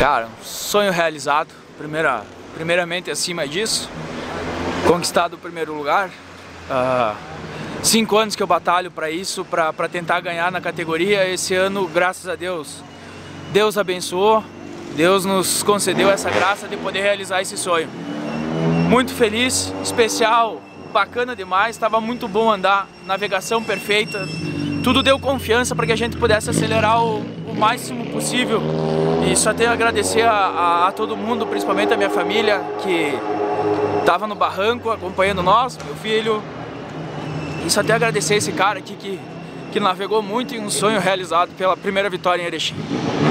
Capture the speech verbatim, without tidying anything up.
Cara, um sonho realizado, primeira, primeiramente acima disso, conquistado o primeiro lugar. Uh, cinco anos que eu batalho para isso, para tentar ganhar na categoria. Esse ano, graças a Deus, Deus abençoou, Deus nos concedeu essa graça de poder realizar esse sonho. Muito feliz, especial, bacana demais, estava muito bom andar, navegação perfeita, tudo deu confiança para que a gente pudesse acelerar o, o máximo possível. E só tenho a agradecer a, a, a todo mundo, principalmente a minha família, que estava no barranco acompanhando nós, meu filho. E só tenho a agradecer esse cara aqui que, que navegou muito em um sonho realizado pela primeira vitória em Erechim.